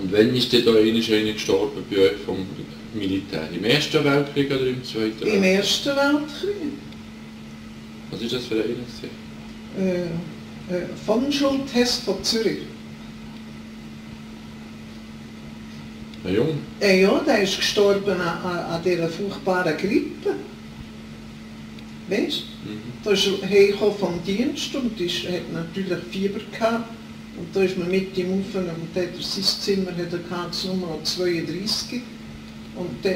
Und wann ist denn da einer gestorben bei euch vom Militär? Im Ersten Weltkrieg oder im Zweiten Weltkrieg? Im Ersten Weltkrieg. Was ist das für einer? Von Schulthess von Zürich. Ein Junge? Ja, der ist gestorben an dieser furchtbaren Grippe. Weißt du? Da ist er hergekommen vom Dienst und hat natürlich Fieber gehabt. Und da ist man mit ihm rauf und sein Zimmer hat er gehabt, Nummer 32. Und dann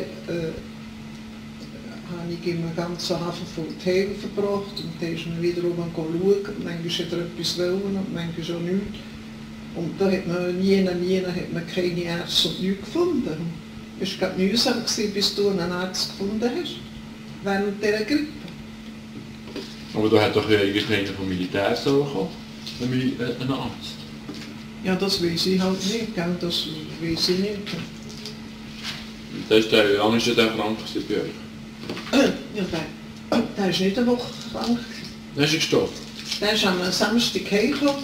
habe ich ihm einen ganzen Hafen voll Tee verbracht und dann ist man wiederum schauen. Manchmal hat er etwas wollen und manchmal auch nichts. Und da hat man nie hat man keine Ärzte und nichts gefunden. Es war mühsam, bis du einen Arzt gefunden hast, während dieser Grippe. Aber da hat doch irgendeiner vom Militär so gekommen, ein Arzt. Ja, das weiß ich halt nicht, gell? Das weiß ich nicht. Das ist der, wie lange war der krank bei euch? Ja, der ist nicht eine Woche krank. Der ist gestorben? Der ist am Samstag heimgekommen.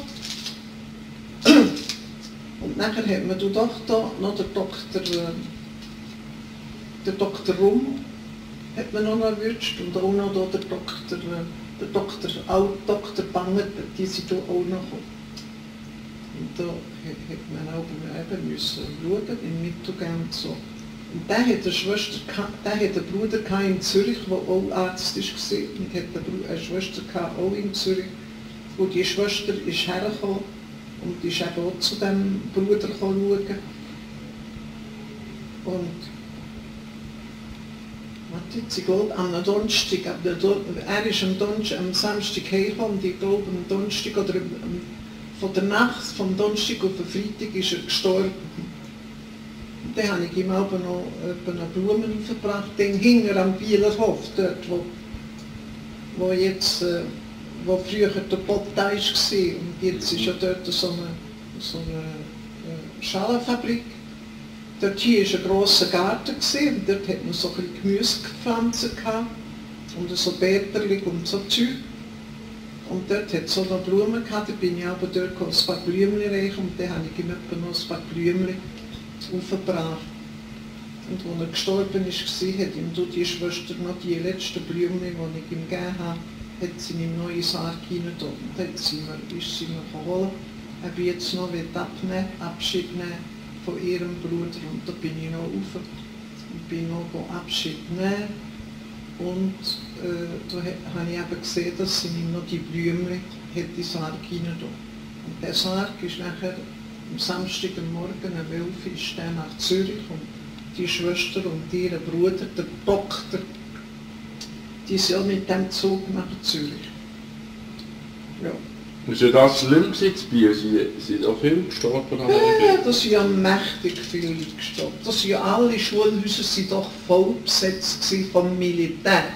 Und nachher hat man doch da noch den Dr. Rum hat man noch erwischt und auch noch da der Dr. Banger, die sind da auch noch gekommen. Und da hat man auch eben müssen schauen, im Mittelgang und so. Und der hat einen Bruder in Zürich, der auch Arzt war, und hat eine Schwester auch in Zürich. Und die Schwester ist hergekommen und ist eben auch zu diesem Bruder schauen. Und ich glaube, am Donnerstag, er ist am Samstag hergekommen und ich glaube, am Donnerstag oder von der Nacht, vom Donnerstag auf den Freitag ist er gestorben. Und dann habe ich ihm aber noch eine Blumen aufgebracht, den hinter am Bielerhof, dort wo früher der Pottei war und jetzt ist ja dort so eine Schalenfabrik. Dort hier war ein grosser Garten und dort hat man so ein bisschen Gemüsepflanzen und so Bäterchen und so Zeug. Und dort hat es so noch Blumen gehabt, da bin ich aber dort ein paar Blümchen reichen und dann habe ich ihm etwa noch ein paar Blümchen aufgebracht. Und als er gestorben ist, hat ihm die Schwester noch die letzten Blümchen, die ich ihm gegeben habe, hat sie in meinen neuen Sarg hinein und dann ist sie mir geholt, ob ich jetzt noch Abschied nehmen von ihrem Bruder. Und da bin ich noch rauf und bin noch Abschied nehmen. Und da habe ich eben gesehen, dass sie mir noch die Blümchen in den Sarg hinein. Und der Sarg ist nachher am Samstagmorgen um 11 Uhr ist der nach Zürich und die Schwester und ihr Bruder, der Doktor, die sind auch mit dem Zug nach Zürich. Ja. Ist ja das schlimm bei Biel? Sind auch viele gestorben? Ja, da sind ja mächtig viele Leute gestorben. Das sind ja alle Schulhäuser sind doch voll besetzt vom Militär.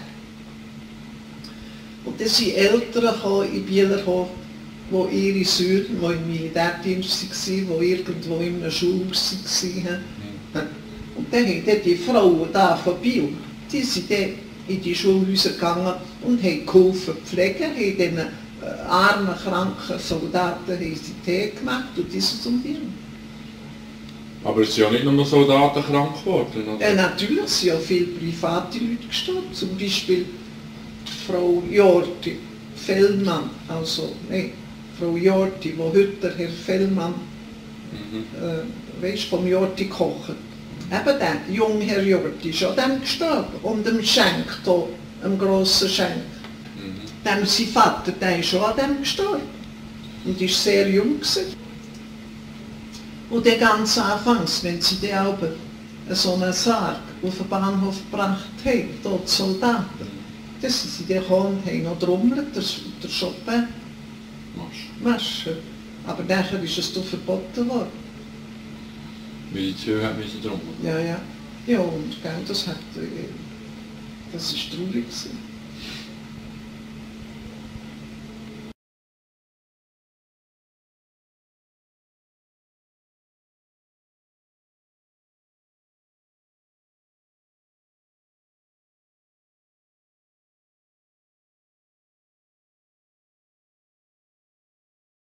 Und dann sind Eltern in Bielerhof, wo ihre Söhne, die im Militärdienst waren, die irgendwo in einer Schule waren. Und dann haben die Frauen da von Biel, die sind dann in die Schulhäuser gegangen und haben geholfen pflegen, haben diesen armen, kranken Soldaten haben sie Tee gemacht und dieses und jenes. Aber es sind ja nicht nur Soldaten krank geworden, oder? Natürlich sind ja viele private Leute gestorben, zum Beispiel Frau Jorti Fellmann, Frau Jorti, die heute der Herr Fellmann vom Jorti kocht. Eben der junge Herr Jorti ist an dem gestorben, und dem Schenk hier, dem grossen Schenk. Sein Vater, der ist schon an dem gestorben und war sehr jung gewesen. Und der ganz anfangs, wenn sie die Alben so einen Sarg auf den Bahnhof gebracht haben, dort die Soldaten, dann sind sie gekommen und haben noch drummelt, der Chopin. Masche. Aber nachher ist es doch verboten worden. Weil die Züge haben drummeln. Ja, ja. Ja, und das war traurig gewesen.